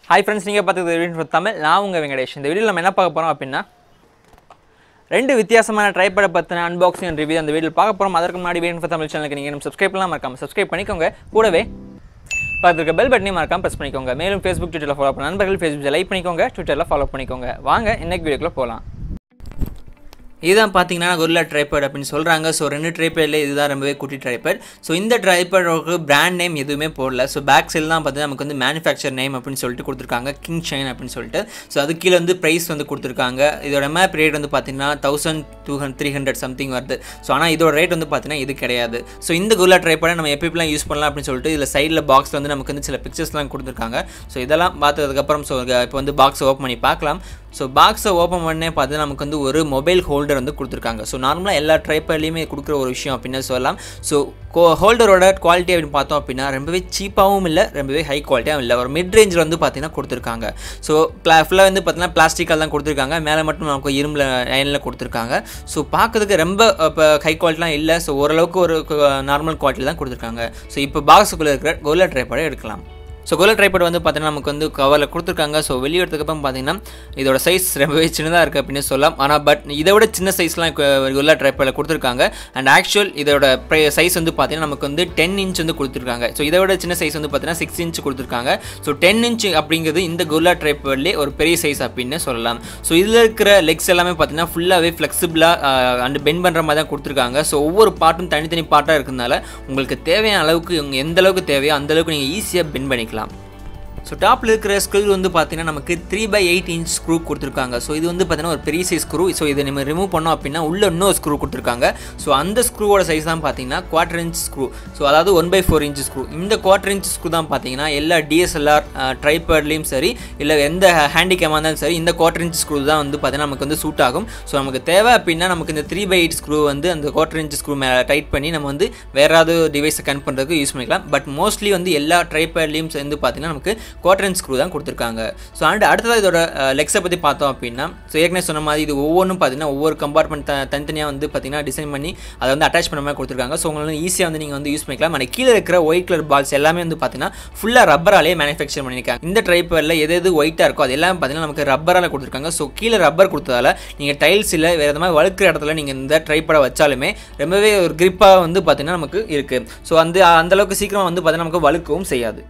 Hi friends, நீங்கள் பார்த்துக்கிறது video Tamil. நான் உங்கள் வெங்கடேஷ். இந்த வீடியோவில் நம்ம என்ன பார்க்க போகிறோம் அப்படின்னா, ரெண்டு வித்தியாசமான ட்ரைபேடை பற்றின அன்பாக்சிங் அண்ட் ரிவ்யூ அந்த வீடியோவில் பார்க்க போகிறோம். அதற்கு முன்னாடி வீடியோ தமிழ் சேனலுக்கு நீங்கள் நம்ம சப்ஸ்கிரைப்லாம் மறக்காமல் சப்ஸ்கிரைப் பண்ணிக்கோங்க. கூடவே பார்த்துருக்க பெல் பட்டனையும் மறக்காமல் ப்ரெஸ் பண்ணிக்கோங்க. மேலும் ஃபேஸ்புக், ட்விட்டரில் ஃபாலோ பண்ண நண்பர்கள் ஃபேஸ்புக்கில் லைக் பண்ணிக்கோங்க, ட்விட்டரில் ஃபாலோ பண்ணிக்கோங்க. வாங்க இன்னைக்கு வீடியோக்குள்ளே போகலாம். இதுதான் பார்த்தீங்கன்னா கொரில்லா ட்ரைபேட் அப்படின்னு சொல்கிறாங்க. ஸோ ரெண்டு ட்ரைபேடில் இதுதான் ரொம்பவே குட்டி ட்ரைபேட். ஸோ இந்த ட்ரைபேடோட பிராண்ட் நேம் எதுவுமே போடல. ஸோ பேக் சைடில் தான் பார்த்தீங்கன்னா நமக்கு வந்து மேனுஃபேக்சர் நேம் அப்படின்னு சொல்லிட்டு கொடுத்துருக்காங்க, கிங் ஷைன் அப்படின்னு சொல்லிட்டு. ஸோ அது கீழே வந்து ப்ரைஸ் வந்து கொடுத்துருக்காங்க. இதோட மேப் ரேட் வந்து பார்த்தீங்கன்னா 1200-300 சம்திங் வருது. ஸோ ஆனால் இதோட ரேட் வந்து பார்த்தீங்கன்னா இது கிடையாது. ஸோ இந்த கொரில்லா ட்ரைபேடை நம்ம எப்படிலாம் யூஸ் பண்ணலாம் அப்படின்னு சொல்லிட்டு இதில் சைடில் பாக்ஸில் வந்து நமக்கு வந்து சில பிக்சர்ஸ்லாம் கொடுத்துருக்காங்க. ஸோ இதெல்லாம் பார்த்ததுக்கப்புறம் ஸோ இப்போ வந்து பாக்ஸை ஓப்பன் பண்ணி பார்க்கலாம். ஸோ பாக்ஸை ஓப்பன் பண்ணே பார்த்து நமக்கு வந்து ஒரு மொபைல் ஹோல்டர் வந்து கொடுத்துருக்காங்க. ஸோ நார்மலாக எல்லா ட்ரைபேட்லேயுமே கொடுக்குற ஒரு விஷயம் அப்படின்னு சொல்லலாம். ஸோ ஹோல்டரோட குவாலிட்டி அப்படின்னு பார்த்தோம் அப்படின்னா ரொம்பவே சீப்பாகவும் இல்லை, ரொம்பவே ஹை குவாலிட்டியாகவும் இல்லை, ஒரு மிட் ரேஞ்சில் வந்து பார்த்தீங்கன்னா கொடுத்துருக்காங்க. ஸோ ஃபுல்லாக வந்து பார்த்தீங்கன்னா பிளாஸ்டிக்கால் தான் கொடுத்துருக்காங்க. மேலே மட்டும் நமக்கு இரும்பில் அயனில் கொடுத்துருக்காங்க. ஸோ பார்க்கறதுக்கு ரொம்ப இப்போ ஹை குவாலிட்டிலாம் இல்லை. ஸோ ஓரளவுக்கு ஒரு நார்மல் குவாலிட்டியில் தான் கொடுத்துருக்காங்க. ஸோ இப்போ பாக்ஸுக்குள்ளே இருக்கிற கொரில்லா ட்ரைபேடை எடுக்கலாம். ஸோ கொரில்லா ட்ரைபேட் வந்து பார்த்தீங்கன்னா நமக்கு வந்து கவரில் கொடுத்துருக்காங்க. ஸோ வெளியே எடுத்ததுக்கப்புறம் பார்த்தீங்கன்னா இதோட சைஸ் ரொம்பவே சின்னதாக இருக்குது அப்படின்னு சொல்லலாம். ஆனால் பட் இதை விட சின்ன சைஸ்லாம் கொரில்லா ட்ரைபேடில் கொடுத்துருக்காங்க. அண்ட் ஆக்சுவல் இதோட சைஸ் வந்து பார்த்தீங்கன்னா நமக்கு வந்து 10 இன்ச் வந்து கொடுத்துருக்காங்க. ஸோ இதை விட சின்ன சைஸ் வந்து பார்த்தீங்கன்னா 6 இன்ச் கொடுத்துருக்காங்க. ஸோ 10 இன்ச் அப்படிங்கிறது இந்த கொரில்லா ட்ரைபேட்லேயே ஒரு பெரிய சைஸ் அப்படின்னு சொல்லலாம். ஸோ இதில் இருக்கிற லெக்ஸ் எல்லாமே பார்த்தீங்கன்னா ஃபுல்லாகவே ஃப்ளெக்சிபிளாக அண்ட் பெண்ட் பண்ணுற மாதிரி தான் கொடுத்துருக்காங்க. ஸோ ஒவ்வொரு பார்ட்டும் தனித்தனி பார்ட்டாக இருக்கிறதுனால உங்களுக்கு தேவையான அளவுக்கு எந்த அளவுக்கு தேவையோ அந்தளவுக்கு நீங்கள் ஈஸியாக பெண்ட் பண்ணிக்கலாம். ஸோ டாப்பில் இருக்கிற ஸ்க்ரூ வந்து பார்த்தீங்கன்னா நமக்கு 3/8 இன்ச் ஸ்க்ரூ கொடுத்துருக்காங்க. ஸோ இது வந்து பார்த்தீங்கன்னா ஒரு பெரிய சைஸ் ஸ்க்ரூ. ஸோ இதை நம்ம ரிமூவ் பண்ணோம் அப்படின்னா உள்ள இன்னொரு ஸ்க்ரூ கொடுத்துருக்காங்க. ஸோ அந்த ஸ்க்ரூவோட சைஸ் தான் பார்த்தீங்கன்னா 1/4 இன்ச் ஸ்க்ரூ. ஸோ அதாவது 1/4 இன்ச் ஸ்க்ரூ. இந்த 1/4 இன்ச் ஸ்க்ரூ தான் பார்த்தீங்கன்னா எல்லா DSLR ட்ரைபேட்லேயும் சரி, இல்லை எந்த ஹேண்டிகேமாக இருந்தாலும் சரி, இந்த 1/4 இன்ச் ஸ்க்ரூ தான் வந்து பார்த்தீங்கன்னா நமக்கு வந்து சூட் ஆகும். ஸோ நமக்கு தேவை அப்படின்னா நமக்கு இந்த 3/8 ஸ்க்ரூ வந்து அந்த 1/4 இன்ச் ஸ்க்ரூ மேலே டைட் பண்ணி நம்ம வந்து வேறு ஏதாவது டிவைஸை கனெக்ட் பண்ணுறதுக்கு யூஸ் பண்ணிக்கலாம். பட் மோஸ்ட்லி வந்து எல்லா ட்ரைபேட்லேயும் சேர்ந்து பார்த்தீங்கன்னா நமக்கு 1/4 இன்ச் ஸ்க்ரூ தான் கொடுத்துருக்காங்க. ஸோ அண்ட் அடுத்ததாக இதோட லெக்ஸை பற்றி பார்த்தோம் அப்படின்னா, ஸோ ஏற்கனவே சொன்ன மாதிரி இது ஒவ்வொன்றும் பார்த்தீங்கன்னா ஒவ்வொரு கம்பார்ட்மெண்ட் தனித்தனியாக வந்து பார்த்தீங்கன்னா டிசைன் பண்ணி அதை வந்து அட்டாச் பண்ண மாதிரி கொடுத்துருக்காங்க. ஸோ உங்களுக்கு ஈஸியாக வந்து நீங்கள் வந்து யூஸ் பண்ணிக்கலாம். ஆனால் கீழே இருக்கிற ஒயிட் கலர் பால்ஸ் எல்லாமே வந்து பார்த்தீங்கன்னா ஃபுல்லாக ரப்பராலே மேனுஃபேக்சர் பண்ணியிருக்காங்க. இந்த ட்ரைபேடில் எது ஒயிட்டாக இருக்கோ அது எல்லாமே பார்த்தீங்கன்னா நமக்கு ரப்பரால் கொடுத்துருக்காங்க. ஸோ கீழே ரப்பர் கொடுத்ததால நீங்கள் டைல்ஸ் இல்லை வேறு எதாவது மாதிரி வழுக்கிற இடத்துல நீங்கள் இந்த ட்ரைபேடை வச்சாலுமே ரொம்பவே ஒரு கிரிப்பாக வந்து பார்த்தீங்கன்னா நமக்கு இருக்குது. ஸோ அந்தளவுக்கு சீக்கிரம் வந்து பார்த்தீங்கன்னா நமக்கு வழுக்கவும் செய்யாது.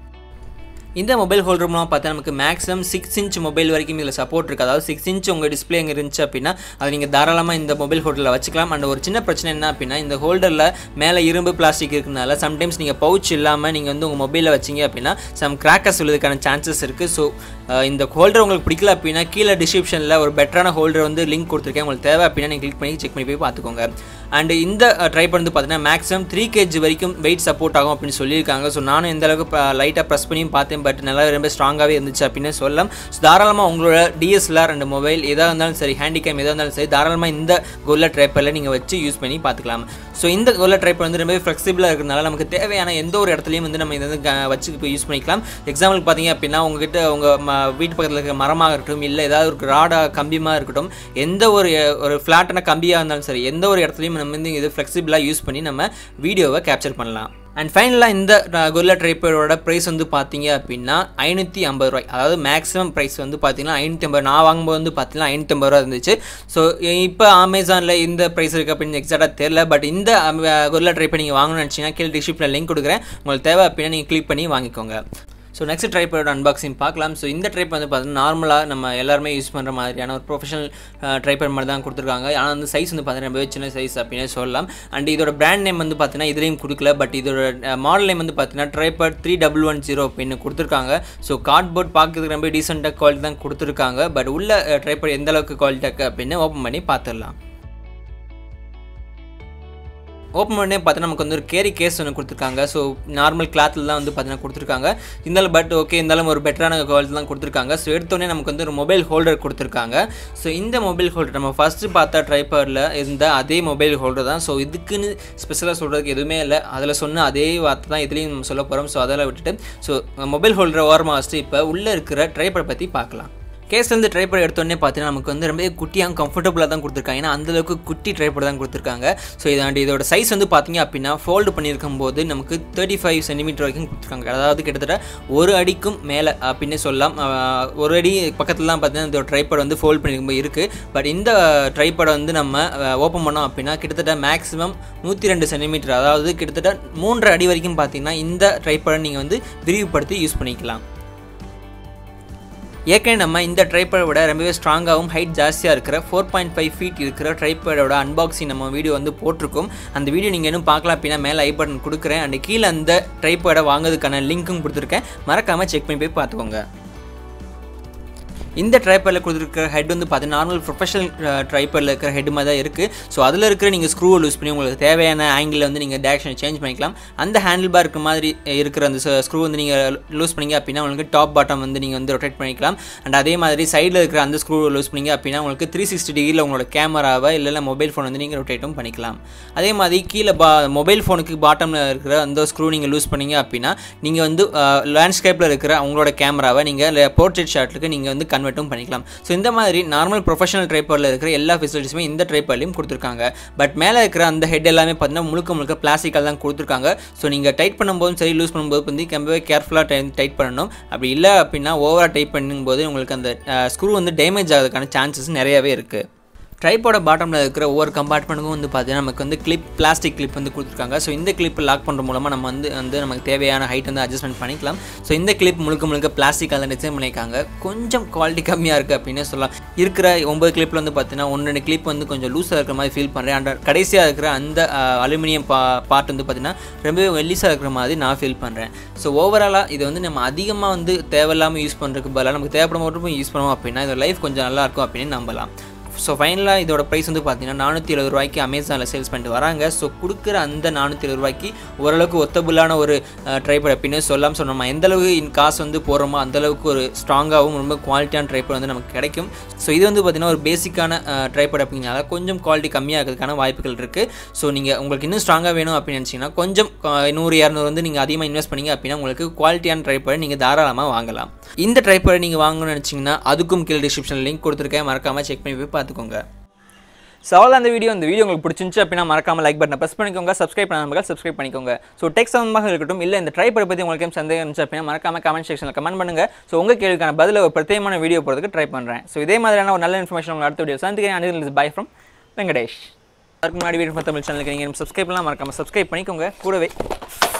இந்த மொபைல் ஹோல்டர் மூலமாக பார்த்தா நமக்கு மேக்ஸிமம் 6 இன்ச் மொபைல் வரைக்கும் இதில் சப்போர்ட் இருக்குது. அதாவது 6 இன்ச் உங்கள் டிஸ்பிளே எங்கே இருந்துச்சு அப்படின்னா அதை நீங்கள் தாராளமாக இந்த மொபைல் ஹோல்டரில் வச்சுக்கலாம். அண்ட் ஒரு சின்ன பிரச்சனை என்ன அப்படின்னா, இந்த ஹோல்டரில் மேலே இரும்பு பிளாஸ்டிக் இருக்கிறதுனால சம்டைம்ஸ் நீங்கள் பவுச் இல்லாமல் நீங்கள் வந்து உங்கள் மொபைலில் வச்சிங்க அப்படின்னா சம் கிராக்கர்ஸ் உள்ளதுக்கான சான்சஸ் இருக்குது. ஸோ இந்த ஹோல்டர் உங்களுக்கு பிடிக்கல அப்படின்னா கீழே டிஸ்கிரிப்ஷனில் ஒரு பெட்டரான ஹோல்டர் வந்து லிங்க் கொடுத்துருக்கேன். உங்களுக்கு தேவை அப்படின்னா நீங்கள் கிளிக் பண்ணி செக் பண்ணி போய் பார்த்துக்கோங்க. அண்ட் இந்த ட்ரைபேட் வந்து பார்த்தீங்கன்னா மேக்ஸிமம் 3 kg வரைக்கும் வெயிட் சப்போர்ட் ஆகும் அப்படின்னு சொல்லியிருக்காங்க. ஸோ நானும் எந்த அளவுக்கு லைட்டாக ப்ரெஸ் பண்ணியும் பார்த்தேன். பட் நல்லா ரொம்ப ஸ்ட்ராங்காகவே இருந்துச்சு அப்படின்னு சொல்லலாம். ஸோ தாராளமாக உங்களோட DSLR அண்ட் மொபைல் எதாக இருந்தாலும் சரி, ஹேண்டிகேம் எதாக இருந்தாலும் சரி, தாராளமாக இந்த கொரில்லா ட்ரைபேடில் நீங்கள் வச்சு யூஸ் பண்ணி பார்த்துக்கலாம். ஸோ இந்த கொரில்லா ட்ரைபேட் வந்து ரொம்பவே ஃப்ளெக்சிபிளாக இருக்கிறதுனால நமக்கு தேவையான எந்த ஒரு இடத்துலையும் வந்து நம்ம இதை வந்து வச்சு யூஸ் பண்ணிக்கலாம். எக்ஸாம்பிளுக்கு பார்த்தீங்க அப்படின்னா உங்ககிட்ட உங்கள் வீட்டு பக்கத்தில் இருக்கிற மரமாக இருக்கட்டும், இல்லை ஏதாவது ஒரு ராடாக கம்பியமாக இருக்கட்டும், எந்த ஒரு ஃப்ளாட்டான கம்பியாக இருந்தாலும் சரி, எந்த ஒரு இடத்துலையும் நம்ம வந்து இது ஃப்ளெக்சிபிளாக யூஸ் பண்ணி நம்ம வீடியோவை கேப்சர் பண்ணலாம். அண்ட் ஃபைனலாக இந்த கொரில்லா ட்ரைபேடோட ப்ரைஸ் வந்து பார்த்தீங்க அப்படின்னா 550 ரூபாய். அதாவது மேக்ஸிமம் ப்ரைஸ் வந்து பார்த்தீங்கன்னா 550. நான் வாங்கும்போது வந்து பார்த்தீங்கன்னா 550 ரூபா இருந்துச்சு. ஸோ இப்போ அமேசானில் இந்த ப்ரைஸ் இருக்குது அப்படின்னு எக்ஸாக்டாக தெரியல. பட் இந்த கொரில்லா ட்ரைபேட் நீங்கள் வாங்கணும்னு நினச்சிங்கன்னா கீழே டிஸ்கிரிப்ஷனில் லிங்க் கொடுக்குறேன். உங்களுக்கு தேவை அப்படின்னா நீங்கள் கிளிக் பண்ணி வாங்கிக்கோங்க. ஸோ நெக்ஸ்ட் ட்ரைபேடோட அன்பாக்சிங் பார்க்கலாம். ஸோ இந்த ட்ரைபேட் வந்து பார்த்தீங்கன்னா நார்மலாக நம்ம எல்லாருமே யூஸ் பண்ணுற மாதிரியான ஒரு ப்ரொஃபஷனல் ட்ரைபேட் மாதிரி தான் கொடுத்துருக்காங்க. ஆனால் வந்து சைஸ் வந்து பார்த்தீங்கன்னா ரொம்பவே சின்ன சைஸ் அப்படின்னு சொல்லலாம். அண்ட் இதோட பிராண்ட் நேம் வந்து பார்த்தீங்கன்னா இதுலேயும் கொடுக்கல. பட் இதோட மாடல் நேம் வந்து பார்த்தீங்கன்னா ட்ரைபேட் 3110 அப்படின்னு கொடுத்துருக்காங்க. ஸோ கார்ட்போர்ட் பார்க்கறதுக்கு ரொம்ப டீசெண்டாக குவாலிட்டி தான் கொடுத்துருக்காங்க. பட் உள்ள ட்ரைபேட் எந்த அளவுக்கு குவாலிட்டி இருக்குது அப்படின்னு ஓப்பன் பண்ணி பார்த்துடலாம். ஓப்பன் பண்ணே பார்த்தீங்கன்னா நமக்கு வந்து ஒரு கேரி கேஸ் ஒன்று கொடுத்துருக்காங்க. ஸோ நார்மல் கிளாத்தில் தான் வந்து பார்த்தீங்கன்னா கொடுத்துருக்காங்க. இருந்தாலும் பட் ஓகே, இருந்தாலும் ஒரு பெட்டரான குவாலிட்டி தான் கொடுத்துருக்காங்க. ஸோ எடுத்தோடனே நமக்கு வந்து ஒரு மொபைல் ஹோல்டர் கொடுத்துருக்காங்க. ஸோ இந்த மொபைல் ஹோல்டர் நம்ம ஃபஸ்ட்டு பார்த்த ட்ரைபேடில் இருந்த அதே மொபைல் ஹோல்டர் தான். ஸோ இதுக்குன்னு ஸ்பெஷலாக சொல்கிறதுக்கு எதுவுமே இல்லை. அதில் சொன்ன அதே வார்த்தை தான் இதுலேயும் நம்ம சொல்ல போகிறோம். ஸோ அதெல்லாம் விட்டுட்டு ஸோ மொபைல் ஹோல்டரை ஓரமாக வச்சுட்டு இப்போ உள்ளே இருக்கிற ட்ரைபேட் பற்றி பார்க்கலாம். கேஸ்லேருந்து ட்ரைபாட் எடுத்தோடனே பார்த்தீங்கன்னா நமக்கு வந்து ரொம்ப குட்டியாக கம்ஃபர்டபுளாக தான் கொடுத்துருக்காங்க. ஏன்னா அந்தளவுக்கு குட்டி ட்ரைபாட் தான் கொடுத்துருக்காங்க. ஸோ இதோட சைஸ் வந்து பார்த்தீங்க அப்படின்னா ஃபோல்டு பண்ணியிருக்கும் போது நமக்கு 35 சென்டிமீட்டர் வரைக்கும் கொடுத்துருக்காங்க. அதாவது கிட்டத்தட்ட ஒரு அடிக்கும் மேலே அப்படின்னு சொல்லலாம். ஒரு அடி பக்கத்துலலாம் பார்த்தீங்கன்னா இந்த ட்ரைபாட் வந்து ஃபோல்டு பண்ணியிருக்கும் போது இருக்குது. பட் இந்த ட்ரைபாடை வந்து நம்ம ஓப்பன் பண்ணோம் அப்படின்னா கிட்டத்தட்ட மேக்ஸிமம் 102 சென்டிமீட்டர், அதாவது கிட்டத்தட்ட 3.5 அடி வரைக்கும் பார்த்தீங்கன்னா இந்த ட்ரைபாடை நீங்கள் வந்து விரிவுபடுத்தி யூஸ் பண்ணிக்கலாம். ஏற்கனவே நம்ம இந்த ட்ரைபாடோட ரொம்பவே ஸ்ட்ராங்காகவும் ஹைட் ஜாஸ்தியாக இருக்கிற 4.5 ஃபீட் இருக்கிற ட்ரைபாடோட அன்பாக்சிங் நம்ம வீடியோ வந்து போட்டிருக்கோம். அந்த வீடியோ நீங்கள் இன்னும் பார்க்கலாம் அப்படின்னா மேலே ஐ பட்டன் கொடுக்குறேன். அண்ட் கீழே அந்த ட்ரைபாடை வாங்குறதுக்கான லிங்க்கும் கொடுத்துருக்கேன். மறக்காமல் செக் பண்ணி போய் பார்த்துக்கோங்க. இந்த ட்ரைபாடில் கொடுத்துருக்கிற ஹெட் வந்து பார்த்தீங்கன்னா நார்மல் ப்ரொஃபஷனல் ட்ரைபாடில் இருக்கிற ஹெட் மாதிரி தான் இருக்குது. ஸோ அதில் இருக்கிற நீங்கள் ஸ்க்ரூவை லூஸ் பண்ணி உங்களுக்கு தேவையான ஆங்கிளில் வந்து நீங்கள் டேரக்ஷனை சேஞ்ச் பண்ணிக்கலாம். அந்த ஹேண்டில் பார் இருக்கிற மாதிரி இருக்கிற அந்த ஸ்க்ரூ வந்து நீங்கள் லூஸ் பண்ணிங்க அப்படின்னா உங்களுக்கு டாப் பாட்டம் வந்து நீங்கள் வந்து ரொட்டேட் பண்ணிக்கலாம். அண்ட் அதே மாதிரி சைடில் இருக்கிற அந்த ஸ்க்ரூவை லூஸ் பண்ணிங்க அப்படின்னா உங்களுக்கு 360 டிகிரியில் உங்களோட கேமராவை இல்லைன்னா மொபைல் ஃபோன் வந்து நீங்கள் ரொட்டேட்டும் பண்ணிக்கலாம். அதே மாதிரி கீழே மொபைல் ஃபோனுக்கு பாட்டமில் இருக்கிற அந்த ஸ்க்ரூ நீங்கள் லூஸ் பண்ணிங்க அப்படின்னா நீங்கள் வந்து லேண்ட்ஸ்கேப்பில் இருக்கிற உங்களோட கேமராவை நீங்கள் போர்ட்ரேட் ஷாட்டுக்கு நீங்கள் வந்து கன்வெர்ட்டும் பண்ணிக்கலாம். ஸோ இந்த மாதிரி நார்மல் ப்ரொஃபஷனல் ட்ரைபாடில் இருக்கிற எல்லா ஃபெசிலிட்டிஸுமே இந்த ட்ரைபாட்லையும் கொடுத்துருக்காங்க. பட் மேலே இருக்கிற அந்த ஹெட் எல்லாமே பார்த்தீங்கன்னா முழுக்க பிளாஸ்டிக்கால் தான் கொடுத்துருக்காங்க. ஸோ நீங்கள் டைட் பண்ணும்போதும் சரி லூஸ் பண்ணும்போது வந்து ரொம்பவே கேர்ஃபுல்லாக டைட் பண்ணணும். அப்படி இல்லை அப்படின்னா ஓவராக டைட் பண்ணும்போது உங்களுக்கு அந்த ஸ்க்ரூ வந்து டேமேஜ் ஆகிறதுக்கான சான்சஸ் நிறையாவே இருக்குது. ட்ரைபாட பாட்டமில் இருக்கிற ஒவ்வொரு கம்பார்ட்மெண்ட்டுக்கும் வந்து பார்த்தீங்கன்னா நமக்கு வந்து பிளாஸ்டிக் கிளிப் வந்து கொடுத்துருக்காங்க. ஸோ இந்த கிளிப்பை லாக் பண்ணுற மூலமாக நம்ம வந்து நமக்கு தேவையான ஹைட் வந்து அட்ஜஸ்ட்மெண்ட் பண்ணிக்கலாம். ஸோ இந்த கிளிப் முழுக்க பிளாஸ்டிக்காக தான் டிசைன் பண்ணியிருக்காங்க. கொஞ்சம் குவாலிட்டி கம்மியாக இருக்குது அப்படின்னு சொல்லலாம். இருக்கிற 9 கிளிப்பில் வந்து பார்த்தீங்கன்னா 1-2 கிளிப் வந்து கொஞ்சம் லூஸாக இருக்கிற மாதிரி ஃபீல் பண்ணுறேன். அண்ட் கடைசியாக இருக்கிற அந்த அலுமினியம் பார்ட் வந்து பார்த்தீங்கன்னா ரொம்பவே வெல்லிஸாக இருக்கிற மாதிரி நான் ஃபீல் பண்ணுறேன். ஸோ ஓவராலாக இது வந்து நம்ம அதிகமாக வந்து தேவையில்லாமல் யூஸ் பண்ணுறதுக்கு பதிலாக நமக்கு தேவைப்படும் மட்டும் யூஸ் பண்ணுவோம் அப்படின்னா இதோட லைஃப் கொஞ்சம் நல்லாயிருக்கும் அப்படின்னு நம்பலாம். ஸோ ஃபைனலாக இதோட ப்ரைஸ் வந்து பார்த்தீங்கன்னா 470 ரூபாய்க்கு அமேசானில் சேல்ஸ் பண்ணிட்டு வராங்க. ஸோ கொடுக்குற அந்த 470 ரூபாய்க்கு ஓரளவுக்கு ஒத்தபுளான ஒரு ட்ரைபாட் அப்படின்னு சொல்லலாம். ஸோ நம்ம எந்தளவுக்கு காசு வந்து போடுறோமோ அந்தளவுக்கு ஒரு ஸ்ட்ராங்காகவும் ரொம்ப குவாலிட்டியான ட்ரைபாட் வந்து நமக்கு கிடைக்கும். ஸோ இது வந்து பார்த்திங்கன்னா ஒரு பேசிக்கான ட்ரைபாட் அப்படிங்கிறனால கொஞ்சம் குவாலிட்டி கம்மியாக இருக்கிறதுக்கான வாய்ப்புகள் இருக்குது. ஸோ நீங்கள் உங்களுக்கு இன்னும் ஸ்ட்ராங்காக வேணும் அப்படின்னு நினச்சிங்கன்னா கொஞ்சம் 100-200 வந்து நீங்கள் அதிகமாக இன்வெஸ்ட் பண்ணிங்க அப்படின்னா உங்களுக்கு குவாலிட்டியான ட்ரைபாட் நீங்கள் தாராளமாக வாங்கலாம். இந்த ட்ரைபாட் நீங்கள் வாங்கணும்னு நினச்சிங்கன்னா அதுக்கும் கீழே டிஸ்கிரிப்ஷனில் லிங்க் கொடுத்துருக்கேன். மறக்காமல் செக் பண்ணி போய் பார்த்துக்கோங்க. ஸோ அவ்வளோ அந்த வீடியோ உங்களுக்கு பிடிச்சிருந்துச்சு அப்படின்னா மறக்காமல் லைக் பட்டனை ப்ரெஸ் பண்ணிக்கோங்க. சப்ஸ்கிரைப் பண்ணாமல் சப்ஸ்கிரைப் பண்ணிக்கோங்க. ஸோ டெக் சம்பந்தமாக இருக்கட்டும் இல்லை இந்த ட்ரைபாட் பற்றி உங்களுக்கு சந்தேகம் இருந்துச்சு அப்படின்னா மறக்காமல் கமெண்ட் செக்ஷனில் கமெண்ட் பண்ணுங்கள். ஸோ உங்கள் கேள்விக்கான பதில் ஒரு பிரத்யேகமான வீடியோ போகிறதுக்கு ட்ரை பண்ணுறேன். ஸோ இதே மாதிரியான ஒரு நல்ல இன்ஃபர்மேஷன் உங்கள் அடுத்த வீடியோ சந்திக்கிறேன். Bye from Venkatesh. அதுக்கு முன்னாடி வீடியோ தமிழ் சேனலுக்கு நீங்கள் சப்ஸ்கிரைப் பண்ணலாம். மறக்காமல் சப்ஸ்கிரைப் பண்ணிக்கோங்க. கூடவே